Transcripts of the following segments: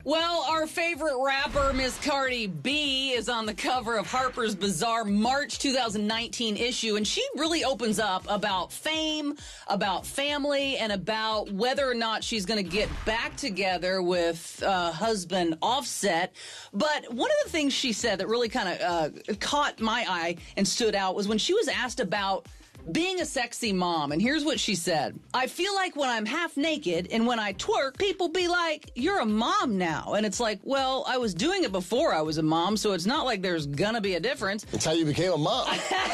Well, our favorite rapper, Miss Cardi B, is on the cover of Harper'S Bazaar March 2019 issue, and she really opens up about fame, about family, and about whether or not she's going to get back together with husband Offset. But one of the things she said that really kind of caught my eye and stood out was when she was asked about being a sexy mom. And here's what she said. I feel like when I'm half naked and when I twerk, people be like, you're a mom now. And it's like, well, I was doing it before I was a mom, so it's not like there's gonna be a difference. That's how you became a mom.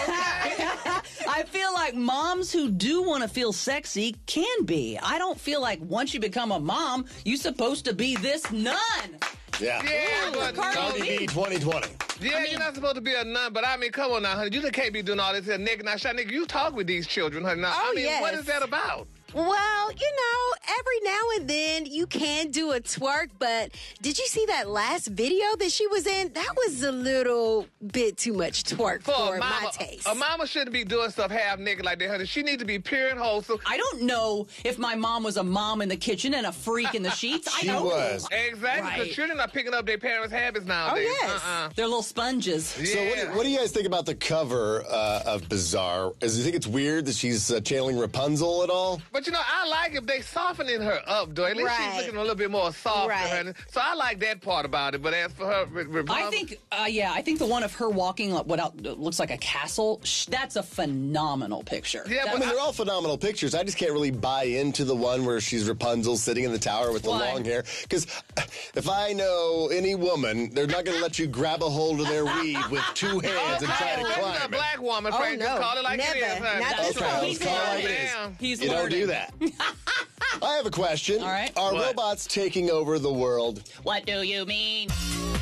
I feel like moms who do want to feel sexy can be. I don't feel like once you become a mom, you're supposed to be this nun. Yeah. But Cardi B 2020. Yeah, you're not supposed to be a nun, but I mean, come on now, honey. You can't be doing all this here, nigga. Now, Shy, nigga, you talk with these children, honey. Now, I mean, yes. What is that about? Well, every now and then you can do a twerk, but did you see that last video that she was in? That was a little bit too much twerk for my taste. A mama shouldn't be doing stuff half naked like that, honey. She needs to be pure and wholesome. I don't know if my mom was a mom in the kitchen and a freak in the sheets. She was. Exactly, because children are picking up their parents' habits nowadays. Oh, yes. They're little sponges. Yeah. So what do you guys think about the cover of Bazaar? Do you think it's weird that she's channeling Rapunzel at all? But, I like if they softening her up, though. At least she's looking a little bit more softer, honey. So I like that part about it. But as for her, I think the one of her walking what looks like a castle, that's a phenomenal picture. Yeah, I mean, they're all phenomenal pictures. I just can't really buy into the one where she's Rapunzel sitting in the tower with the long hair. Because if I know any woman, they're not going to let you grab a hold of their weave with two hands and try to climb That's a it. black woman, Frank. no. Just call it like Never. it is, honey. Not this Okay, one. let's call it like it is. He's You don't learning. do that. I have a question. All right. Are What? robots taking over the world? What do you mean?